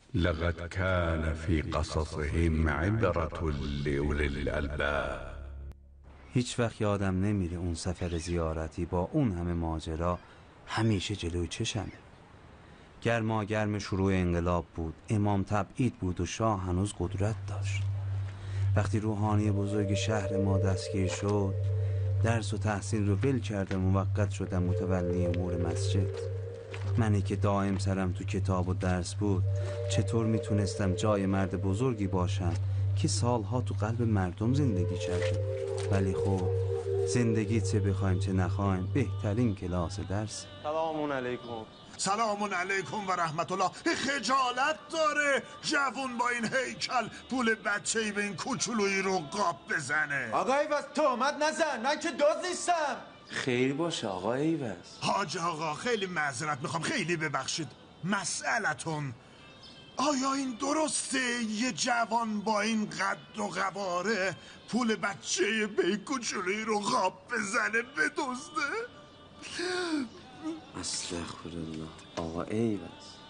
لقد كان في قصصهم عبرة لأولی الألباب. هیچ وقت یادم نمیره اون سفر زیارتی با اون همه ماجرا همیشه جلوی چشمه. گرم شروع انقلاب بود، امام تبعید بود و شاه هنوز قدرت داشت. وقتی روحانی بزرگ شهر ما دستگیر شد، درس و تحصیل رو ول کرده موقت شدم متولی امور مسجد. منی که دائم سرم تو کتاب و درس بود، چطور میتونستم جای مرد بزرگی باشم که سالها تو قلب مردم زندگی کرده بود؟ ولی خب زندگی چه بخوایم چه نخوایم بهترین کلاس درس. سلام علیکم. سلام علیکم و رحمت الله. خجالت داره جوون با این هیکل پول بچه‌ای به این کوچولویی رو قاب بزنه. آقا ایوز تهمت نزن، من که دزد نیستم. خیر باشه آقا ایوز. حاج آقا خیلی معذرت میخوام، خیلی ببخشید. مسئلتون آیا این درسته یه جوان با این قد و قواره پول بچه به این کوچولویی رو قاب بزنه بدزده؟ استغفرالله آقا ایوز،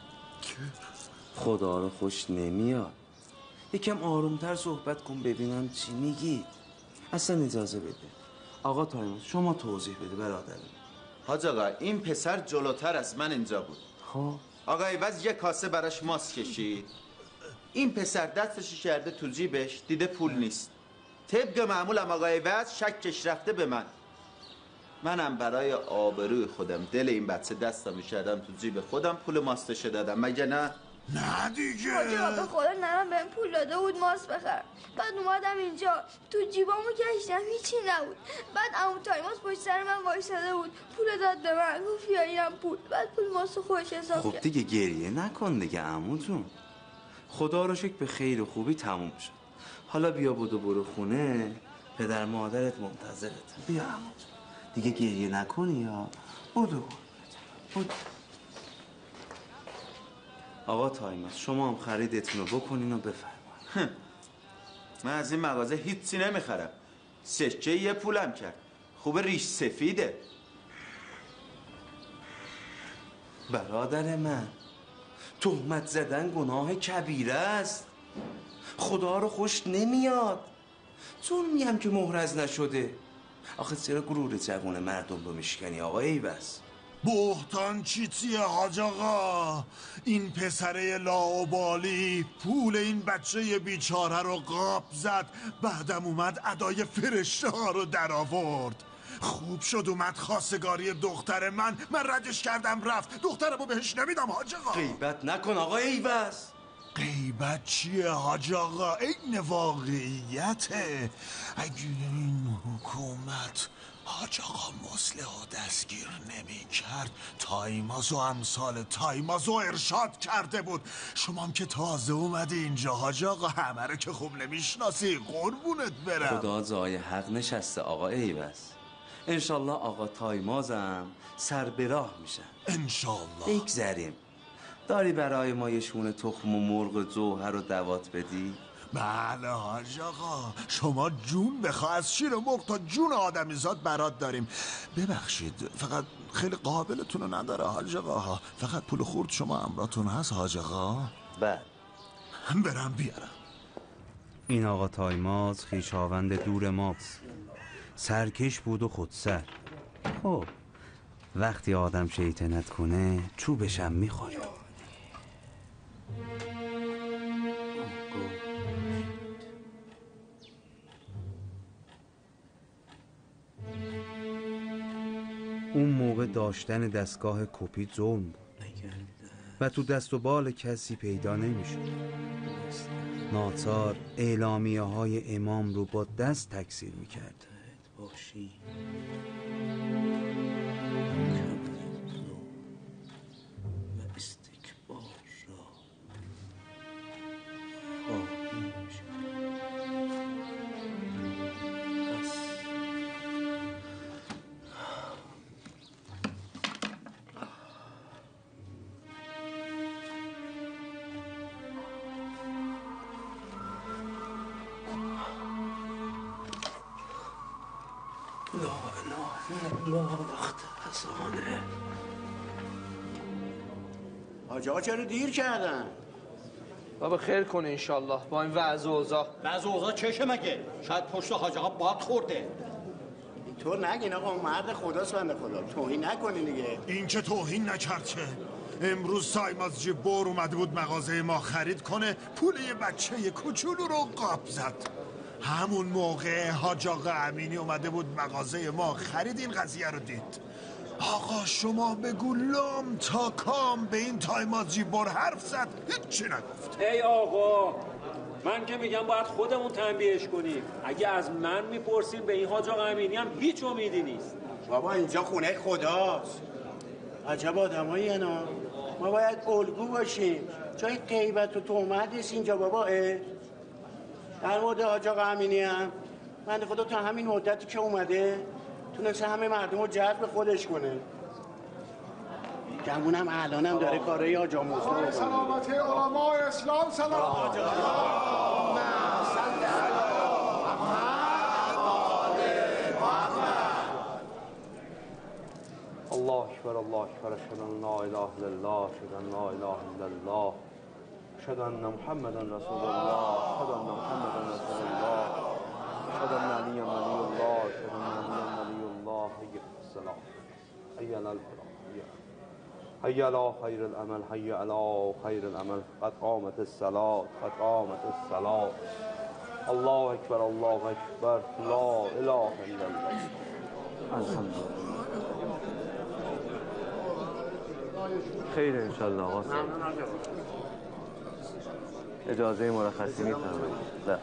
خدا رو خوش نمیاد. یکم آرومتر صحبت کن ببینم چی میگی. اصلا اجازه بده آقا تایموس شما توضیح بده برادرم. حاج آقا این پسر جلوتر از من اینجا بود. خب آقا ایوز یه کاسه براش ماست کشید. این پسر دستشو کرده تو جیبش، دیده پول نیست. طبق معمولم آقا ایوز شکش رفته به منم برای آبروی خودم دل این بچه دستم کردم تو جیب خودم، پول ماستشو دادم. مگه نه؟ نه دیگه. حاجا به خدا نرم بهم پول داده بود ماست بخرم. بعد اومدم اینجا تو جیبامو گشتم هیچی نبود. بعد عمو تایماس پشت سر من وایساده بود، پول داد به من، گفت یا اینم پول. بعد پول ماستو خودش حساب کرد. خب دیگه گریه نکن دیگه عمو جون، خدا رو شکر به خیر و خوبی تموم شد. حالا بیا برو خونه، پدر مادرت منتظرت. بیا عمو جون دیگه گریه نکنی یا بدو. آقا تایماس شما هم خریدتون رو بکنین و بفرمایید. من از این مغازه هیچی نمیخرم. سکه یه پولم کرد. خوب ریش سفیده. برادر من تهمت زدن گناه کبیره است، خدا رو خوش نمیاد. ظلمی هم که محرز نشده. آخه چرا گرور جوون مردم رو میشکنی آقا ایوز؟ بهتان چیتیه حاج آقا؟ این پسره لاابالی پول این بچه بیچاره رو قاب زد، بعدم اومد ادای فرشته ها رو در آورد. خوب شد اومد خواستگاری دختر من ردش کردم رفت. دخترمو بهش نمیدم حاج آقا. غیبت نکن آقا ایوز. غیبت چیه حاج آقا؟ این واقعیته. اگه این حکومت حاج آقا مسلحو دستگیر نمی کرد، تایماز و امثال تایماز و ارشاد کرده بود. شما هم که تازه اومدی اینجا حاج آقا، همه رو که خوب نمیشناسی، قربونت برم. خدا جای حق نشسته آقا ایوز. انشالله آقا تایمازم سر به راه میشن انشالله. بگذریم. داری برای ما یه شونه تخم و مرغ جوهر و دوات بدی؟ بله حاج آقا، شما جون بخوا، از شیر مرغ تا جون آدمیزاد برات داریم. ببخشید فقط خیلی قابلتون رو نداره حاج آقا. فقط پول خورد شما امراتون هست حاج آقا؟ بله. برم بیارم. این آقا تایماز خویشاوند دور ماست، سرکش بود و خودسر. خب وقتی آدم شیطنت کنه چوبشم میخوره. اون موقع داشتن دستگاه کپی ظلم بود و تو دست و بال کسی پیدا نمیشد. ناچار اعلامیه های امام رو با دست تکثیر میکرد. حاج آقا چرا دیر کردن؟ بابا خیر کنه انشالله با این وضع و اوضاع. وضع و اوضاع چشه مگه؟ شاید پشت حاج آقا باد خورده. اینطور نگین آقا، مرد خداست بنده خدا، توهین نکنین دیگه. این که توهین نکرد که امروز تایمازجی بور اومده بود مغازه ما خرید کنه، پول یه بچه کوچولو رو قاب زد. همون موقع حاج آقا امینی اومده بود مغازه ما خرید، این قضیه رو دید. آقا شما بگو لام تا کام به این تایمازجی بور حرف زد، هیچی نگفت. ای آقا من که میگم باید خودمون تنبیهش کنیم. اگه از من میپرسیم به این حاج آقا امینی هم هیچ امیدی نیست. بابا اینجا خونه خداست. عجب آدمایی اینا. ما باید الگو باشیم. جای غیبت و تهمت نیست اینجا بابا. در مورد حاج آقا امینی هم بنده خدا تا همین مدتی که اومده تونسته همه مردم رو جذب خودش کنه. گمونم الانم داره کارهای حاج آقا مسلم. سلامتی علمای اسلام سلام. الله اکبر الله اکبر اشهد ان لا اله الا الله اشهد ان لا اله الا الله اشهد ان محمدا رسول الله اشهد ان محمدا رسول الله اشهد ان علی ولی الله اشهد ان علی ولی الله حی الصلاه حی علی الفلاح حی علی خیر العمل حی علی خیر العمل قد قامت الصلاه قد قامت الصلاه الله اکبر الله اکبر لا اله الا الله الحمدلله. خیر انشالله آقا سید. اجازه مرخصی میفرمایید.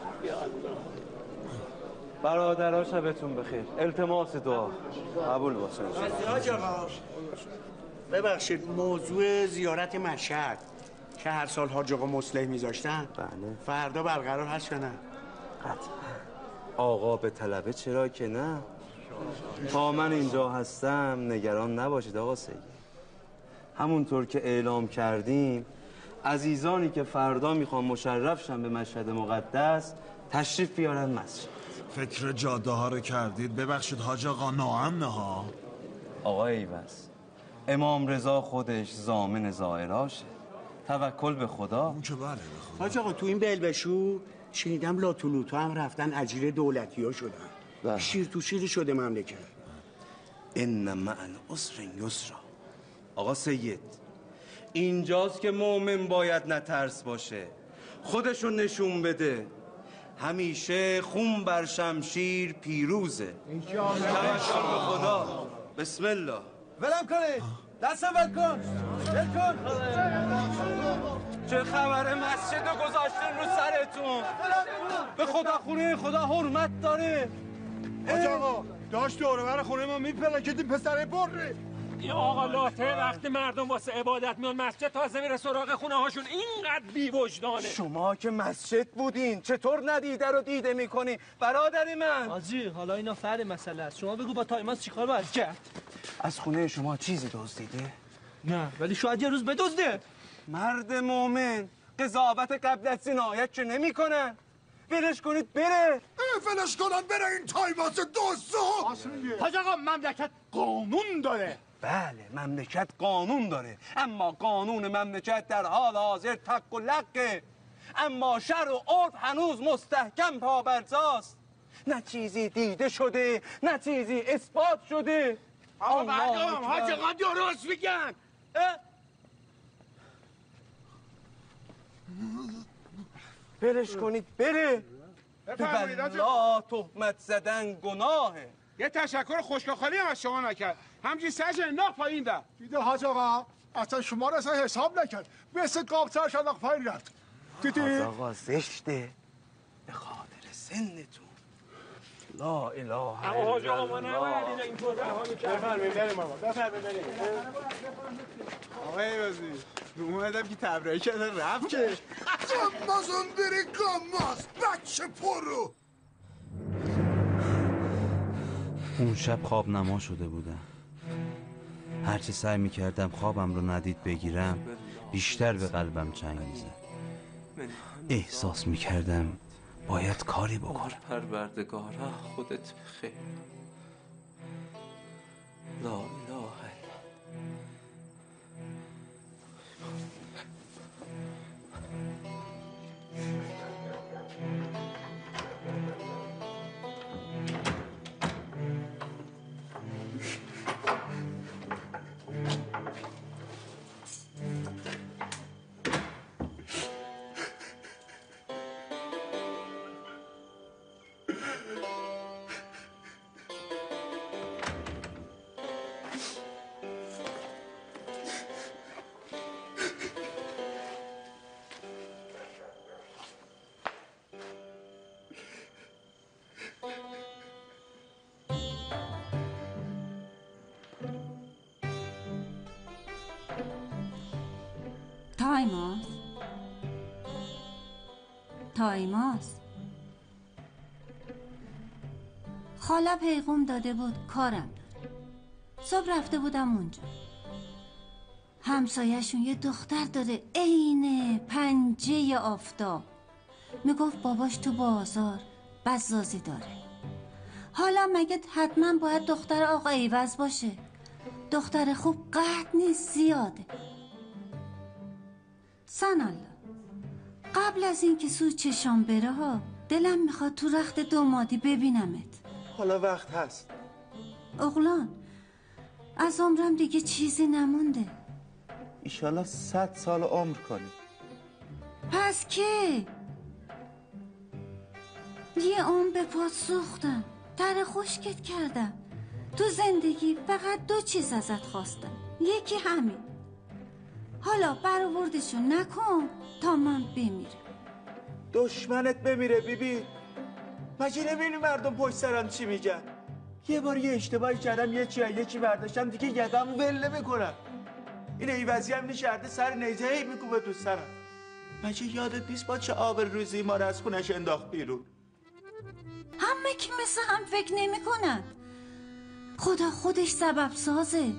برادرها شبتون بخیر. التماس دعا قبول باشه. حاج آقا ببخشید، موضوع زیارت مشهد که هر سال حاج آقا مصلح میذاشتن بله فردا برقرار هست یا نه؟ قطعا. آقا به طلبه چرا که نه. تا من اینجا هستم نگران نباشید آقا سید. همونطور که اعلام کردیم عزیزانی که فردا میخوان مشرف شن به مشهد مقدس تشریف بیارن مسجد. فکر جاده ها رو کردید؟ ببخشید حاج آقا ناامنه ها. آقا ایوز امام رضا خودش ضامن زائراشه. توکل به خدا. اون که بله به خدا. حاج آقا تو این بلبشو شنیدم لاتولوتو هم رفتن اجیر دولتی ها شدن. شیر تو شیر شده مملکت. ان مع العسر یسرا. آقا سید اینجاست که مؤمن باید نترس باشه، خودشو نشون بده. همیشه خون بر شمشیر پیروزه. توکل به خدا. بسم الله. ولم کنید، دستم ول کن، ول کن. چه خبره؟ مسجد گذاشتین رو سرتون. به خدا خونه خدا حرمت داره. حاج آقا داشت دوره بر خونه ما میپلکیدیم پسره بره. یا آقا لاته وقتی مردم واسه عبادت میان مسجد تازه میره سراغ خونه هاشون، اینقدر بی وجدانه. شما که مسجد بودین چطور ندیده رو دیده میکنی برادر من؟ حاجی حالا اینا فرق مسئله است. شما بگو با تایماس چیکار باید کرد؟ از خونه شما چیزی دزدیده؟ نه ولی شاید یه روز بدزده. مرد مومن قضاوت قبل از جنایت چه نمی کنن؟ ولش کنید بره. ولش کنن بره این تایماس دوستو. حاج آقا مملکت قانون داره. بله مملکت قانون داره، اما قانون مملکت در حال حاضر تق و لقه. اما شر و عرف هنوز مستحکم پابرجاست. نه چیزی دیده شده نه چیزی اثبات شده. آقا برگام حاج آقا درست میگن. ولش کنید بره. بفرمایید حاج بلا تهمت زدن گناهه. یه تشکر خشکخالی هم از شما نکرد، همچین سرش انداخت پایین ده. دیده حاج آقا اصلا شما رو اصلا حساب نکرد، مثل قاب سرش انداخت پایین رفت. دیدی؟ حاج آقا زشته به خاطر سنتون. لا اله الا الله. حاج آقا ما نباید اینطور رها می‌کردیم. بفرمایید بریم بابا، بفرمایید بریم. آقای وزیر رو اومدم که تبرئه کرده رفت که مازون بری گاماز بچه پرو. اون شب خواب نما شده بودم. هرچی سعی میکردم خوابم رو ندید بگیرم بیشتر به قلبم چنگ میزد. احساس میکردم باید کاری بکنم. پروردگارا خودت بخیر. لا اله الا تایماس خاله پیغام داده بود کارم داره. صبح رفته بودم اونجا. همسایه‌شون یه دختر داره عین پنجه آفتاب. میگفت باباش تو بازار بزازی داره. حالا مگه حتما باید دختر آقا ایوز باشه؟ دختر خوب قحط نیست، زیاده. سنالله قبل از این که سو چشام بره ها، دلم میخواد تو رخت دومادی ببینمت. حالا وقت هست. اغلان از عمرم دیگه چیزی نمونده. ایشالا 100 سال عمر کنی. پس که یه عمر به پات سوختم، تره خشکت کردم. تو زندگی فقط 2 چیز ازت خواستم، یکی همین. حالا برآوردشو نکن تا من بمیرم. دشمنت بمیره بیبی. مگه نمی‌بینی مردم پشت سرم چی میگن؟ یه بار یه اشتباهی کردم، یکی برداشتم دیگه یدم ول نمی‌کنم. این ایوزی هم نشرده سر نیزه هی میکوبه تو سرم. مگه یادت نیست با چه آبروریزی ما رو از خونش انداخت بیرون؟ همه که مثل هم فکر نمی کنن. خدا خودش سبب سازه.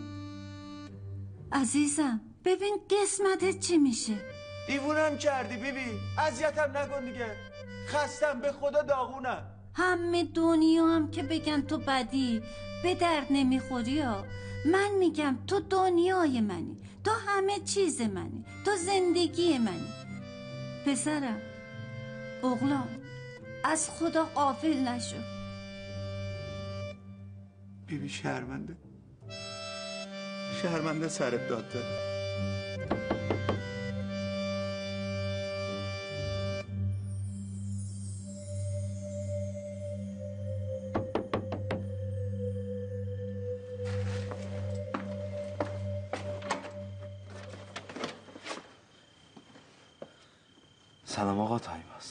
عزیزم ببین قسمتت چی میشه. دیوونم کردی بیبی. اذیتم نکن دیگه. خستم، به خدا داغونم. همه دنیا هم که بگن تو بدی به درد نمیخوری ها. من میگم تو دنیای منی، تو همه چیز منی، تو زندگی منی. پسرم اغلان از خدا غافل نشو. بیبی شرمنده سرت داد داره. سلام آقا تایماس.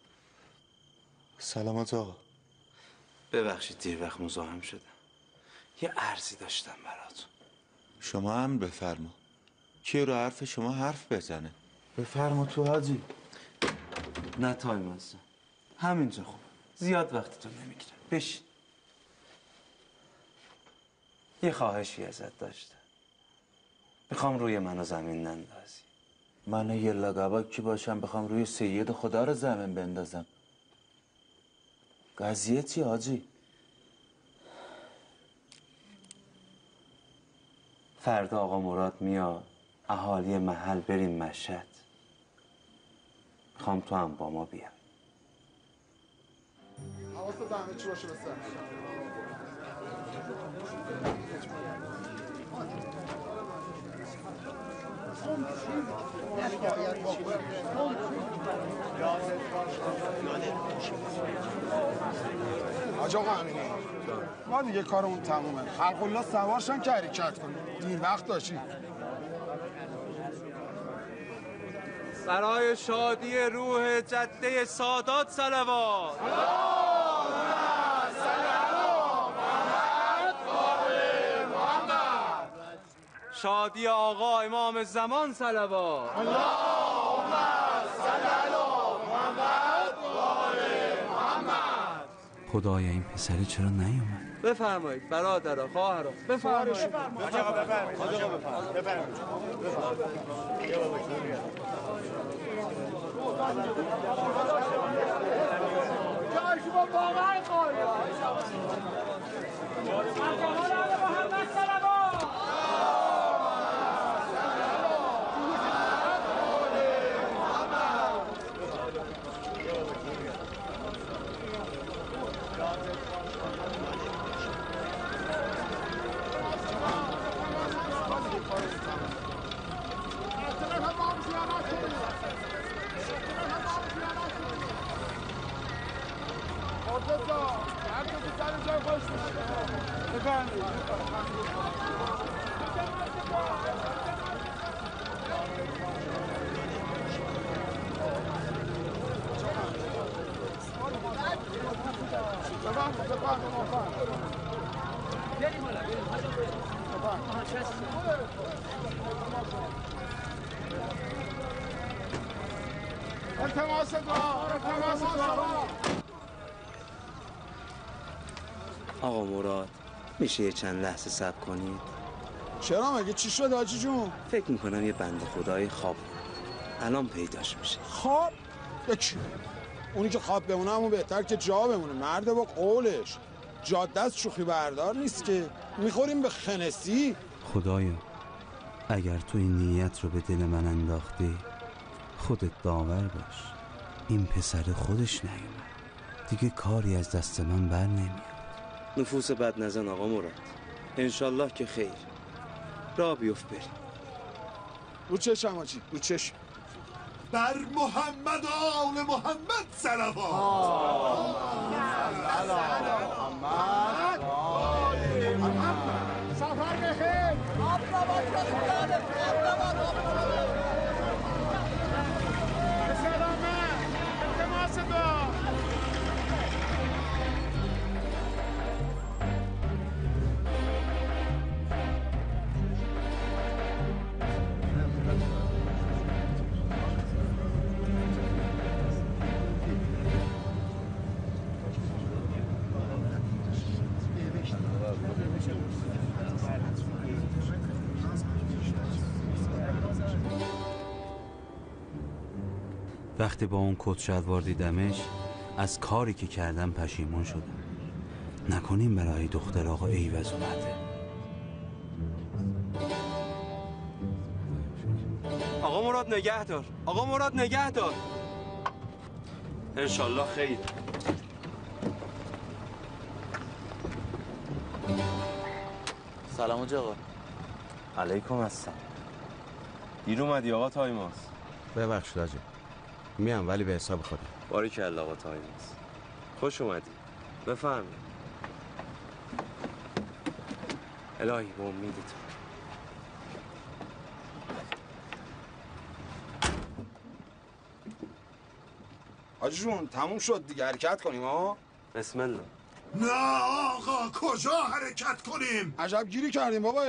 سلامت آقا. ببخشید دیر وقت مزاحم شدم. یه عرضی داشتم براتون. شما هم بفرما. کی رو حرف شما حرف بزنه؟ بفرما تو حاجی. نه تایماس، همینجا خوب. زیاد وقتتون نمیگیرم. بشین. یه خواهشی ازت داشتم. میخوام روی منو زمین نندازی. من یه لگبا کی باشم بخوام روی سید خدا رو زمین بندازم؟ قضیه چی حاجی؟ فردا آقا مراد میاد، اهالی محل بریم مشهد. میخوام تو هم با ما بیای. حواست به همه چی باشه. بسر حاج آقا امینی، ما دیگه کارمون تمومه. خلق الله سوارشن که حرکت کنیم. دیر وقت داشتیم. برای شادی روح جده سادات صلوات. شادی آقا امام زمان صلوات. خدایا این پسری چرا نیومد؟ بفرمایید برادرها، خواهرها، بفرمایید. حاج آقا بفرمایید. بفرمایید. جای شما واقعا خواهی. محمد صلوات. التماس دعا، التماس دعا. آقا مراد میشه یه چند لحظه صبر کنید؟ چرا مگه چی شد حاجی جون؟ فکر میکنم یه بنده خدای خواب الان پیداش میشه. خواب؟ چی؟ اونی که خواب بمونه همون بهتر که جا بمونه. مرد با قولش. جاده از شوخی بردار نیست که. میخوریم به خنسی. خدایا اگر تو این نیت رو به دل من انداختی خودت داور باش. این پسر خودش نیومد دیگه، کاری از دست من بر نمیاد. نفوس بد نزن آقا مراد، انشالله که خیر. راه بیفت بریم. رو چشم حاجی، رو چشم. بر محمد و آل محمد صلوات. سفر بخیر. سلامت. التماس دعا. وقتی با اون کت شلوار دیدمش از کاری که کردم پشیمون شدم. نکنیم برای دختر آقا ایوز اومده. آقا مراد نگه دار، آقا مراد نگه دار. انشالله خیر. سلام آقا. علیکم السلام. دیر اومدی آقا تایماس. ببخشید آجی، میام ولی به حساب خودم. باریکلا آقا تایماس، خوش اومدی. بفرمایید. الهی به امیدت. حاجی جون تموم شد دیگه، حرکت کنیم ها. بسم الله. نه آقا کجا حرکت کنیم؟ عجب گیری کردیم بابا.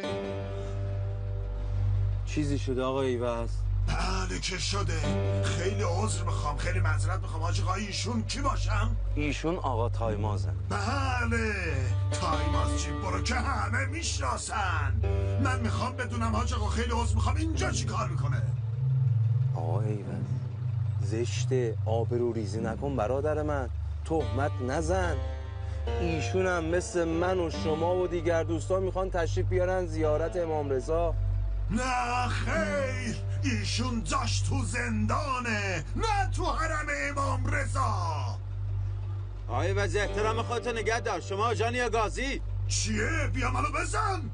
چیزی شده آقا ایوز؟ بله که شده. خیلی عذر میخوام، خیلی معذرت میخوام. حاجی آقا ایشون کی باشم؟ ایشون آقا تایمازن. بله تایماز جی، برو که همه میشناسن. من میخوام بدونم حاجی آقا، خیلی عذر میخوام، اینجا چی کار میکنه؟ آقا ایوز زشته، آبرو ریزی نکن برادر من، تهمت نزن. ایشون هم مثل من و شما و دیگر دوستان میخوان تشریف بیارن زیارت امام رضا. نه خیر، ایشون جاش تو زندانه، نه تو حرم امام رضا. آقای وزیر احترام خودتو نگه دار. شما جانی یا گازی؟ چیه؟ بیا منو بزن.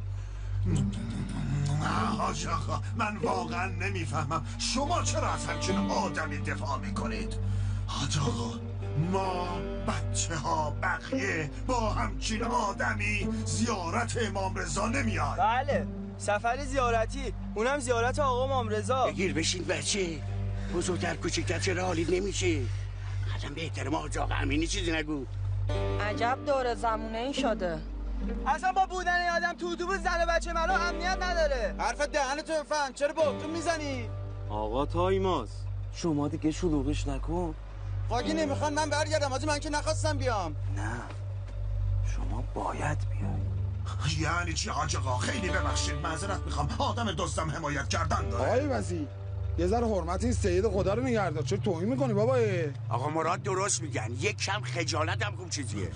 حاج آقا من واقعا نمیفهمم شما چرا از همچین آدمی دفاع میکنید. حاج آقا ما بچه ها بقیه با همچین آدمی زیارت امام رضا نمیاد. بله سفر زیارتی، اونم زیارت آقا امام رضا. بگیر بشین بچه، بزرگتر کوچکتر چرا حالیت نمیشه؟ قدم به احترام حاج آقا امینی چیزی نگو. عجب دور زمونه این شده. اصلا با بودن این آدم تو اتوبوس زن و بچه منو امنیت نداره. حرف دهنتو بفهم، چرا با تو میزنی؟ آقا تایماز شما دیگه شلوغش نکن. خاگی نمیخوان من برگردم، حاجی من که نخواستم بیام. نه شما باید بیای. یعنی چی حاج آقا؟ خیلی ببخشید، معذرت میخوام، آدم دوستم حمایت کردن داره. آقای وزیر یه ذره حرمت این سید خدا رو نگه دار. چرا توهین میکنی بابا؟ آقا مراد درست میگن، یک کم خجالت هم خوب چیزیه.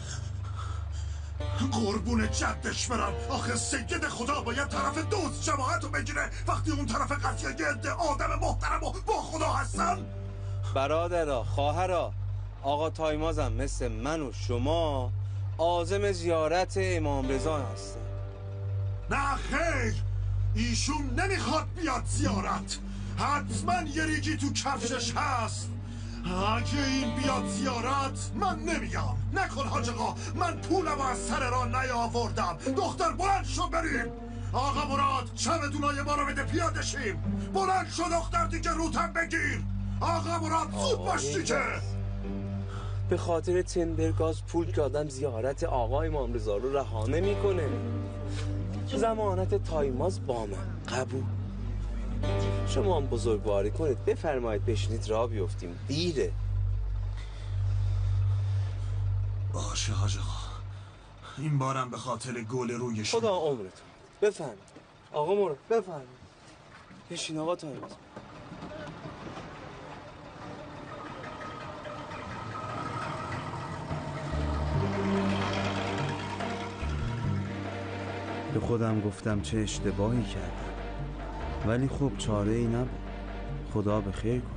قربون جدش برم، آخه سید خدا باید طرف دوست جماعت رو بگیره وقتی اون طرف قضیه یه عده آدم محترم و با خدا هستن. برادرها، خواهرها، آقا تایمازم مثل من و شما عازم زیارت امام رضا هستن. نه خیر، ایشون نمیخواد بیاد زیارت. حتما یه ریگی تو کفشش هست. اگه این بیاد زیارت من نمیام. نکن حاج آقا، من پولم از سر را نیاوردم. دختر بلند شو بریم. آقا مراد چمدونای ما رو بده پیاده شیم. بلند شو دختر دیگه روتم بگیر. آقا مراد زود باش دیگه. به خاطر تندرگاز پول که آدم زیارت آقا امام رضا رو رها نمیکنه. ضمانت تایماز با من قبول. شما هم بزرگواری کنید، بفرمایید بشینید راه بیفتیم، دیره. باشه حاج آقا، این بارم به خاطر گل روی شما. خدا عمرتون بفرمایید آقا مراد، بفرمایید بشین آقا تایمز. به خودم گفتم چه اشتباهی کردم، ولی خب چاره ای نبود. خدا به خیر کن.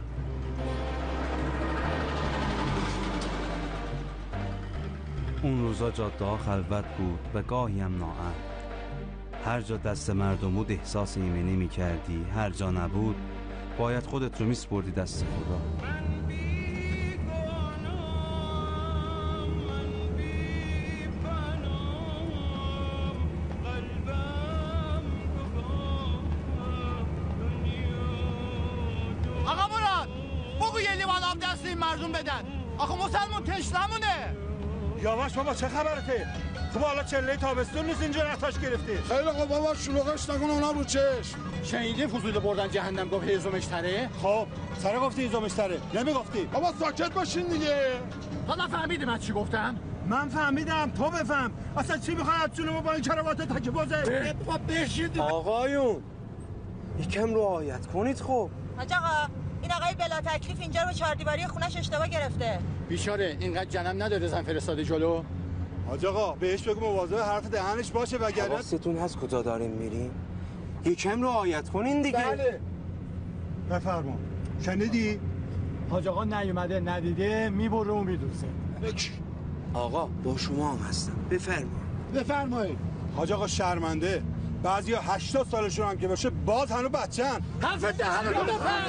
اون روزا جاده ها خلوت بود و گاهی هم ناامن. هر جا دست مردم بود احساس ایمنی می کردی، هر جا نبود باید خودت رو میسپردی دست خدا. آقا مراد بگو یه لیوان آب دست این مردم بدن. آخه مسلمون تشنمونه. یواش بابا، چه خبرته؟ خب حالا چله تابستون نیست اینجا نتاش گرفتی. خیلی خوب بابا، شلوغش نکن، اونا رو چشم. شنیدی فضولی بردن جهنم گفت هیزمش تره؟ خب سره گفتی هیزمش تره، نمیگفتی؟ بابا ساکت باشین دیگه. حالا فهمیدی من چی گفتم؟ من فهمیدم، تو بفهم. اصلا چی میخوای از جونمو با این کراوات تک بازه؟ بشید آقایون یکم رعایت کنید. خب حاج آقا، این آقای بلا تکلیف اینجا رو به چهاردیواری خونش اشتباه گرفته. بیچاره اینقدر جنم نداره زن فرستاده جلو. حاج آقا بهش بگو مواظب حرف دهنش باشه وگرنه. حواستون هست کجا داریم میریم؟ یکم رعایت کنین دیگه. بله بفرما. شنیدی؟ حاج آقا نیومده ندیده میبره و میدوزه. آقا با شما هم هستم، بفرمایید. حاج آقا شرمنده، بعضیا 80 سالشون هم که باشه باز هنوز بچه‌ن. حرف دهنو بفهم.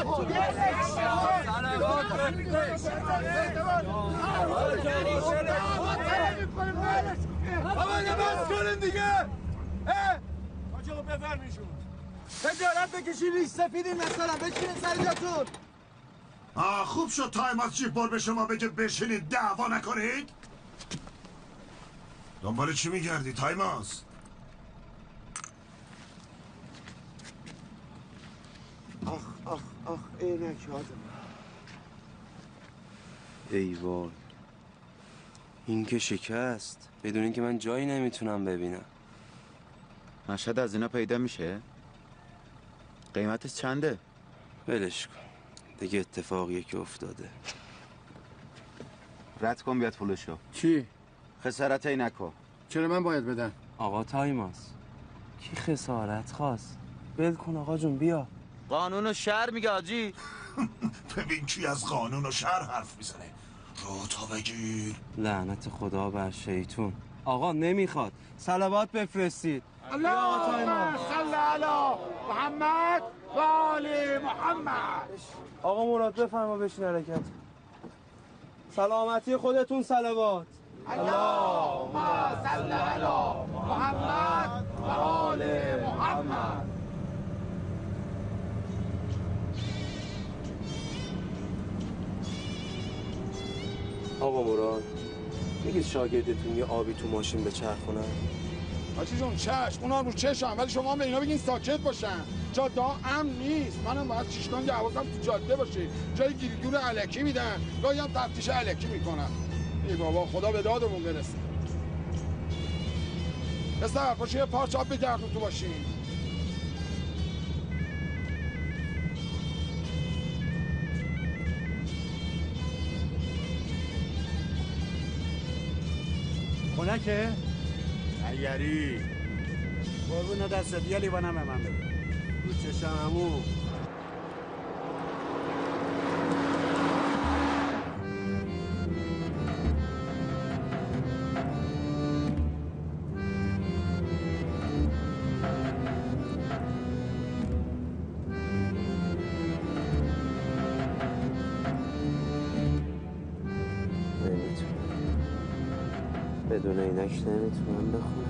بابا نباز کنین دیگه. حاج آقا بفرمیشون. خجالت بکشین، ریش سفیدین مثلا، بشینین سر جاتون. خوب شد تایم از جیب بار به شما بگه بشینید دعوا نکنید. دنبال چی میگردی تایماز؟ آخ عینک یادم. ای وای، این که شکست بدون اینکه من جایی نمیتونم ببینم. مشهد از اینا پیدا میشه؟ قیمتش چنده؟ ولش کن دیگه، اتفاقیه که افتاده. رد کن بیاد پولشو. چی؟ خسارت نکن. چرا من باید بدم؟ آقا تایماس کی خسارت خواست؟ ول کن آقا جون، بیا. قانون و شهر میگه آجی. ببین کی از قانون و شهر حرف میزنه. رو تا بگیر. لعنت خدا بر شیطون. آقا نمیخواد، صلوات بفرستید. اللهم صل علی محمد و آل محمد. آقا مراد بفرما بشین حرکت. سلامتی خودتون صلوات. اللهم صل علی محمد و آل محمد. آقا مراد میگید شاگردتون یه آبی تو ماشین بچرخونن؟ حاجی جون چشم، اونا رو چشم، ولی شما هم به اینا بگین ساکت باشن. جاده ها امن نیست، منم باید چیشتان که حواسم تو جاده باشه. جای گیریدون علکی میدن، گاهی هم تفتیش علکی میکنن. ای بابا خدا به دادمون برسه. پسر باشه یه پارچه آب بگردون تو باشین. خونکه؟ عیاری قربون دستت، یه لیوانم به من بده. رو چشم عمو. بدون اینک نمیتونم بخونم.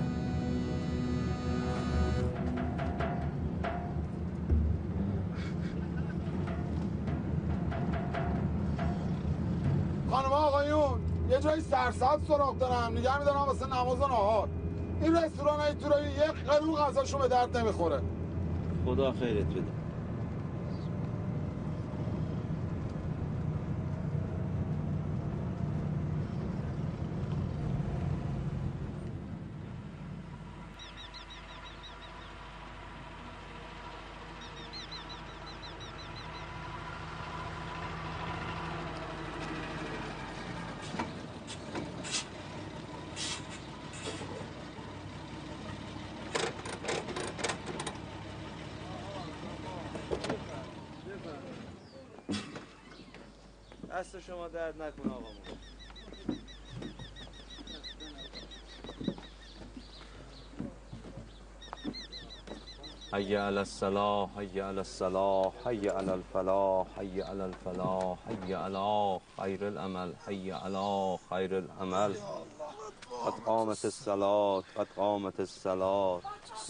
خانم آقایون، یه جایی سرسبز سراغ دارم، نگه میدارم واسه نماز و نهار. این رستوران های تورایی یک قرون غذاشون به درد نمیخوره. خدا خیرت بده. دست شما درد نکن آقا. حی علی الصلاة، حی علی الصلاة، حی علی الفلاح، حی علی الفلاح، حی علی خیر العمل، حی علی خیر العمل. قد قامت الصلاة، قد قامت الصلاة.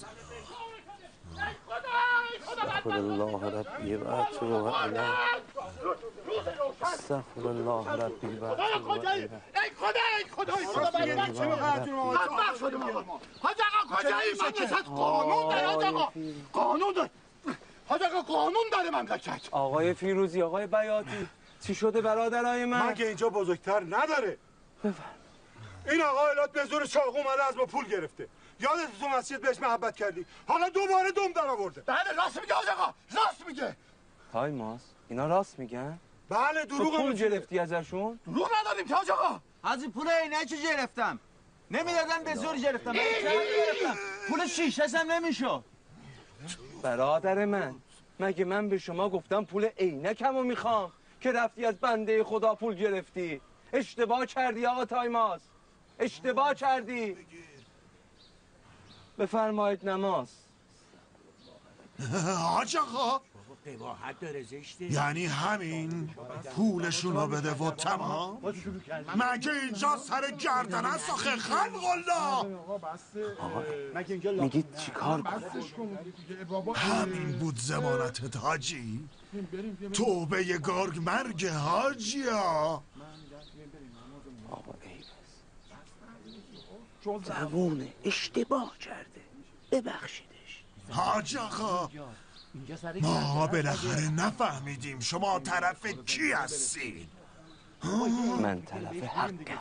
استغفر الله ربی و اتوب الیه. استغفر الله ربی و اتوب الیه. ای خدا چه می‌خواید حاج آقا کجایی؟ مملکت قانون داره حاج آقا. قانون داره حاج آقا، قانون داره مملکت. آقای فیروزی، آقای بیاتی، چی شده برادرای من؟ مگه اینجا بزرگتر نداره؟ بفرم. این آقا الات به زور چاقو اومده از ما پول گرفته. یادت تو مسجد بهش محبت کردی، حالا دوباره دم در آورده. بله راست میگه حاج آقا، راست میگه. تایماس اینا راست میگن؟ بله دروغ پول گرفتی ازشون؟ دروغ نداریم که حاج آقا. حاجی پول عینک گرفتم، نمیدادن به زور گرفتم. پول شیشه هم نمیشد. برادر من، مگه من به شما گفتم پول عینکمو میخوام که رفتی از بنده خدا پول گرفتی؟ اشتباه کردی آقا تایماس، اشتباه کردی. بفرمایید نماز. حاج آقا قباحت داره زشته. یعنی همین پولشونو بده و تمام؟ مگه اینجا سر گردن است آخه خلق الله؟ میگید چی کار کنم؟ همین بود زمانتت حاجی؟ توبه گرگ مرگ حاجیا. آقا ایوز زبونه اشتباه کرده، ببخشیدش. حاج آقا ما بالاخره نفهمیدیم شما طرف کی هستین؟ من طرف حقم.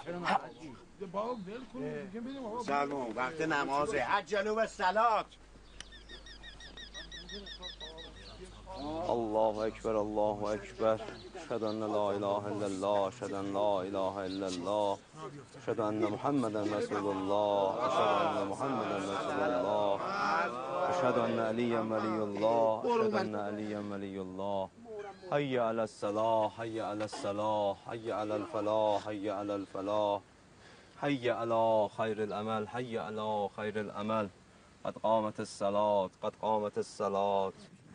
سلمون وقت نمازه، عجلو به صلات. الله اکبر، الله اکبر. اشهد ان لا اله الا الله، اشهد ان لا اله الا الله، اشهد ان محمدا رسول الله، اشهد ان محمدا رسول الله، اشهد ان علی ولی الله، اشهد ان علی ولی الله. حی علی الصلاة، حی علی الصلاة، حی علی الفلاح، حی علی الفلاح، حی علی خیر العمل، حی علی خیر العمل. قد قامت الصلاة، قد قامت الصلاة.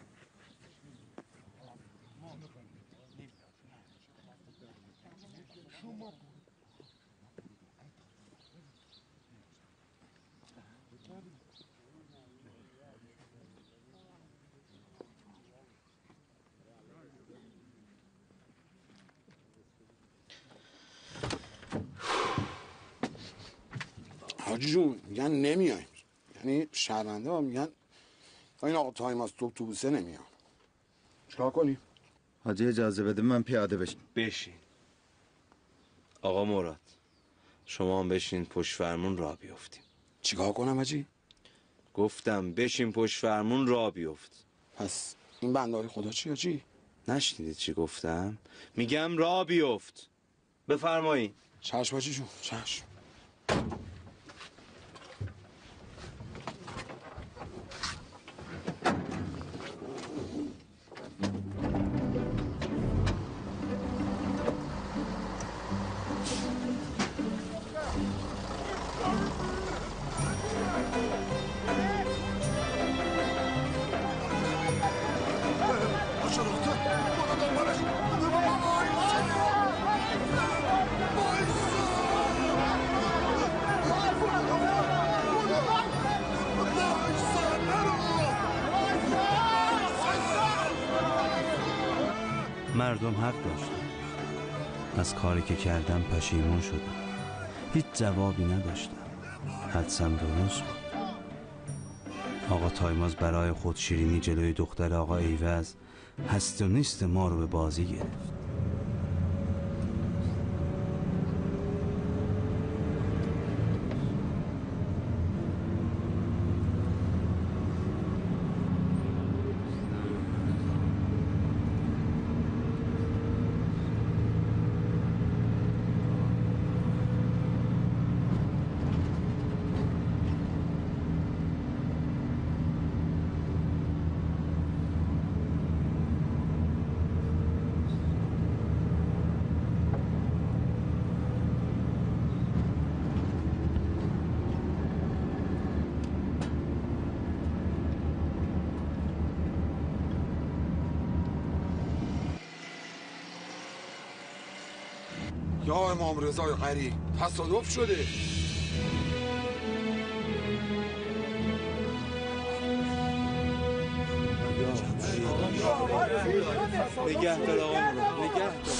حاجی جون میگن نمیایم، یعنی شهرونده ها میگن این آقا تایماس تو اتوبوسه نمیام. چیکار کنیم؟ حاجی اجازه بده من پیاده بشین. آقا مراد شما هم بشین پشت فرمون راه بیفتیم. چیکار کنم حاجی؟ گفتم بشین پشت فرمون راه بیفت. پس این بنده خدا چی حاجی؟ نشنیدید چی گفتم؟ میگم راه بیفت. بفرمایید. چشم حاجی جون، چشم. مردم حق داشتن. از کاری که کردم پشیمون شدم. هیچ جوابی نداشتم. حدسم درست بود. آقا تایماس برای خود شیرینی جلوی دختر آقا ایوز هست و نیست ما رو به بازی گرفت. یا امام رضای قری تصادف شده. نگه دار آقا رو، نگه دار.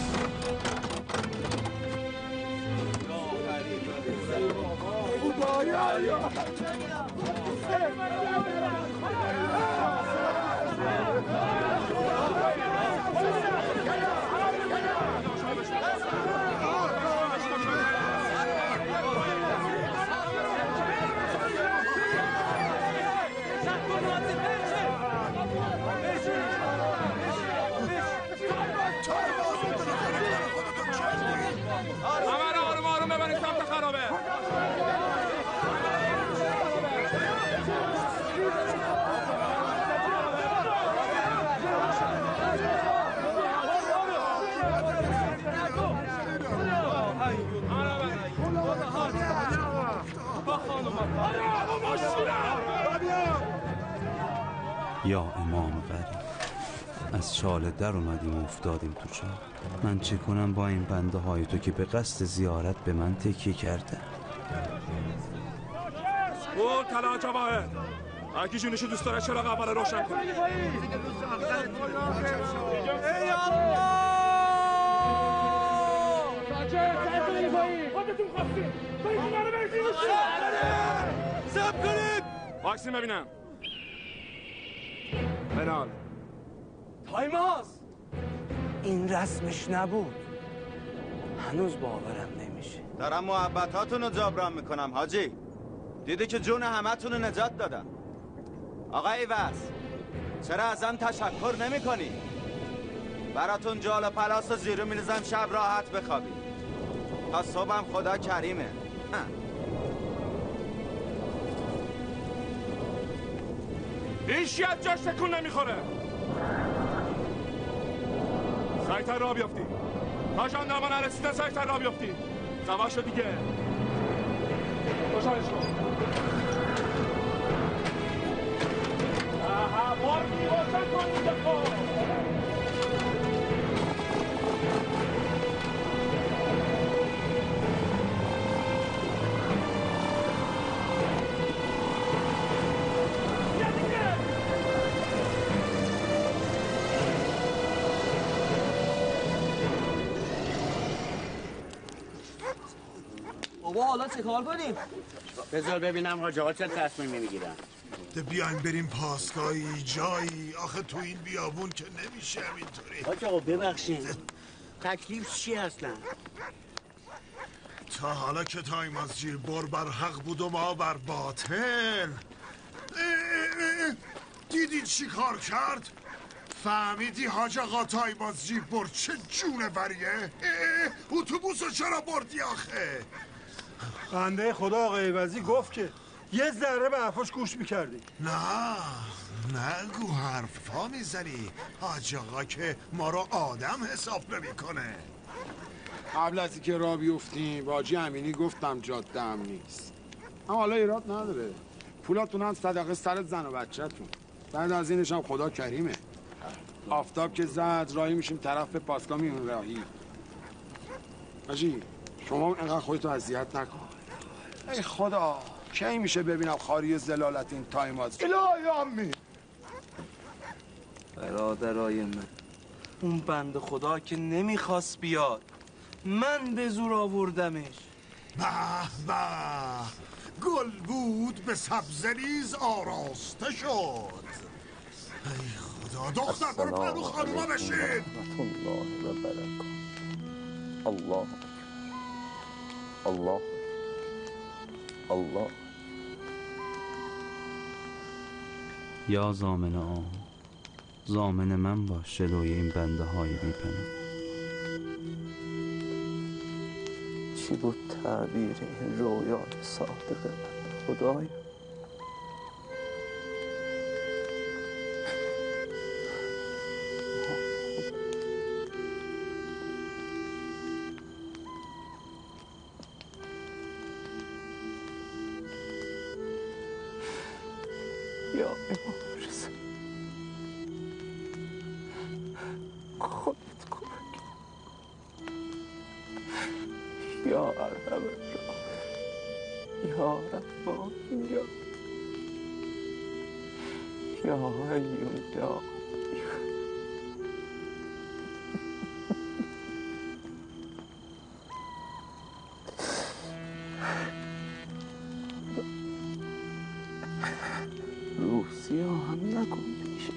یا امام غریب، از چاله در اومدیم و افتادیم تو چاه. من چه کنم با این بنده های تو که به قصد زیارت به من تکیه کرده؟ او طلا جواهر، اگه جونشو دوست داره چراغ اول روشن کن. ای الله! سب کنید! واکسین ببینم. منال تایماس این رسمش نبود. هنوز باورم نمیشه. دارم محبتاتون رو جبران میکنم حاجی. دیدی که جون همتون رو نجات دادم. آقا ایوز، چرا ازم تشکر نمی کنی؟ براتون جال و پلاس و زیرو میریزم شب راحت بخوابی. تا صبحم خدا کریمه. هیچی از جاش تکون نمیخوره. سریعتر راه بیافتی. تا ژاندارما نرسیدن سریعتر راه بیافتی. سواشو دیگه. روشنش کن. بارکی روشن کن اینجا کن. بابا حالا چه کار کنیم؟ بذار ببینم حاج آقا چه تصمیمی میگیرن. بیایم بریم پاسگاهی جایی. آخه تو این بیابون که نمیشه همینطوری. حاج آقا ببخشید، تکلیف چی اصلا؟ تا حالا که تایماس بر بر حق بود و ما بر باطل. دیدی چی کار کرد؟ فهمیدی حاج آقا تایماس بر چه جونوریه؟ اتوبوسو چرا بردی آخه؟ بنده خدا آقای عوضی گفت که یه ذره به حرفاش گوش میکردی. نه نگو حرفا میزنی. حاج آقا که ما رو آدم حساب نمیکنه. قبل از اینکه راه بیفتیم با حاجی امینی گفتم جاده هم نیست. اما حالا ایراد نداره. پولاتون هم صدقه سر زن و بچه‌تون. بعد از اینش هم خدا کریمه. آفتاب که زد راهی میشیم طرف پاسگاه میون راهی. حاجی شما اینقدر خودتو اذیت نکن. ای خدا کی میشه ببینم خاری زلالت این تایماس. الهی عمی برادرای من، اون بنده خدا که نمیخواست بیاد، من به زور آوردمش. به به گل بود به سبزریز آراسته شد. ای خدا دختر برو پنو خانوما بشین. الله و برکاته. الله الله الله. یا ضامن آن، ضامن من باش جلوی این بنده های بی‌پناه. چی بود تعبیر این رویای صادق من خدایا؟ یا امام رضا خودت کمک. یا ارحم الراحمین یا رب اینجا یا حی یا روسیه هم نکن میشه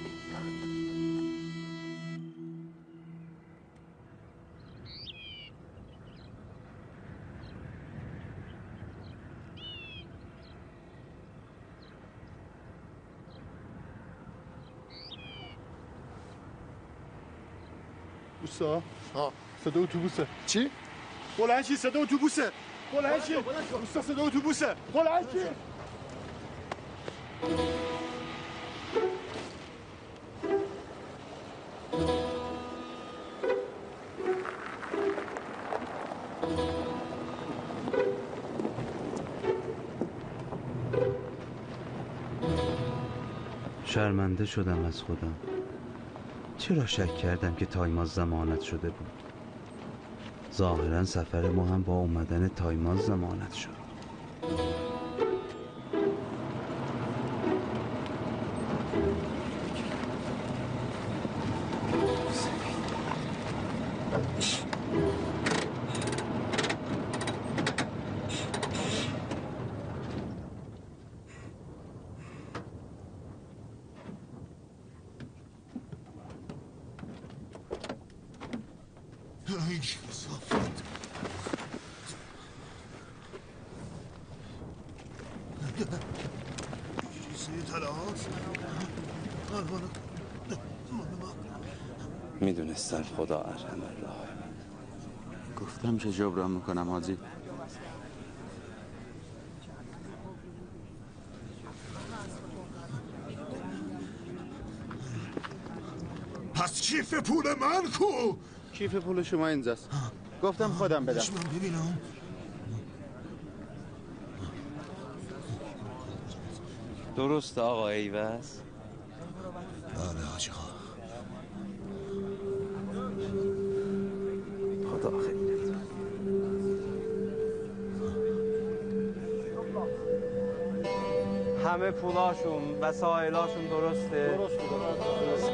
دوستا صدا اتوبوسه چی؟ بلند شی صدا اتوبوسه بلند شی دوستا صدا اتوبوسه بلند شی شرمنده شدم از خودم. چرا شک کردم که تایماز ضمانت شده بود؟ ظاهرا سفر ما هم با اومدن تایماز ضمانت شد. میدونستم خدا ارحم الراحمین. گفتم چه جبران میکنم حاجی. پس کیف پول من کو؟ کیف پول شما اینجاست. گفتم خودم بدم. ببینم. درسته آقا ایوز؟ بله حاجی خان. خدا خیرت. همه پولاشون وسایلاشون درسته؟ درست.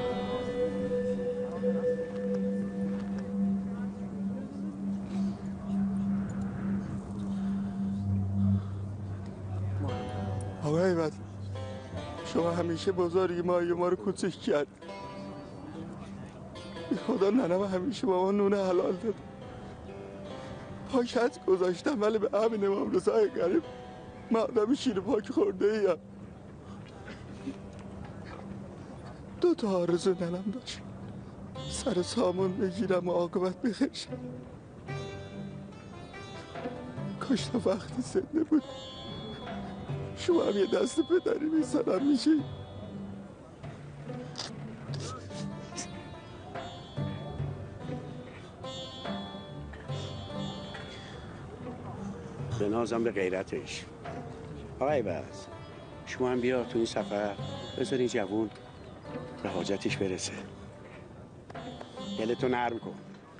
آقا ایوز شما همیشه بزرگی ما رو کوچک کرد. خدا ننم همیشه با ما نون حلال داد. پاکت گذاشتم ولی به همین امام رضای غریب من آدم شیر پاک خورده ایم. 2 تا آرزو ننم داشت. سر سامون بگیرم و عاقبت بخیر شد. کاش تا وقتی زنده بود شما هم یه دست پدری میسنم میشه. به نازم به غیرتش. آقای بس شما هم بیا تو این سفر بذار این جوون به حاجتش برسه. دلتو نرم کن.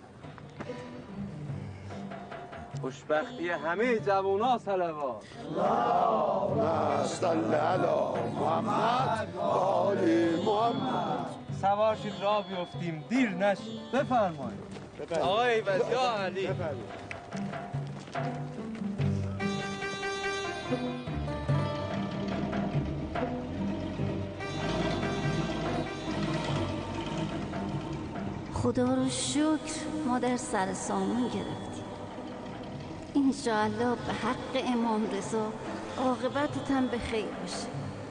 خوشبختی همه جوونا صلوات. اللهم صل علی محمد و آل محمد. سوار شید راه بیفتیم دیر نشید. بفرمایید. آقای ایوز یا علی. خدا رو شکر ما در سر سامون گرفتیم. انشاءالله به حق امام رضا عاقبتت هم به خیر باشه.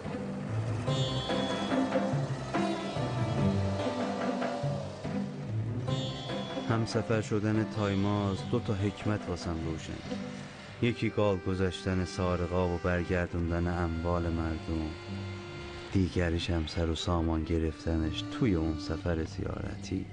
هم سفر شدن تایماز 2 تا حکمت واسم روشن. یکی گال گذاشتن سارقا و برگردوندن اموال مردم، دیگریش هم سر و سامان گرفتنش توی اون سفر زیارتی.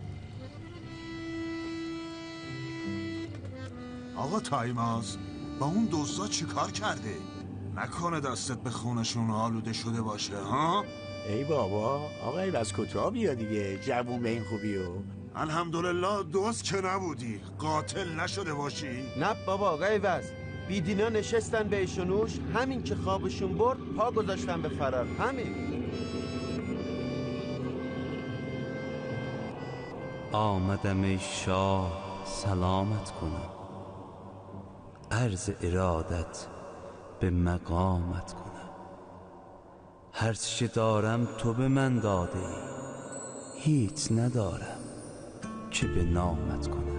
آقا تایماز با اون دوستا چی کار کرده؟ نکنه دستت به خونشون آلوده شده باشه ها؟ ای بابا آقای بس کجا بیا دیگه جوون به این خوبیو. الحمدلله دوست که نبودی، قاتل نشده باشی؟ نه بابا آقای وز، بیدینا نشستن به ایشونوش، همین که خوابشون برد پا گذاشتن به فرار. همین. آمدم ای شاه سلامت کنم، عرض ارادت به مقامت کنم. هر چه دارم تو به من داده ای، هیچ ندارم که به نامت کنم.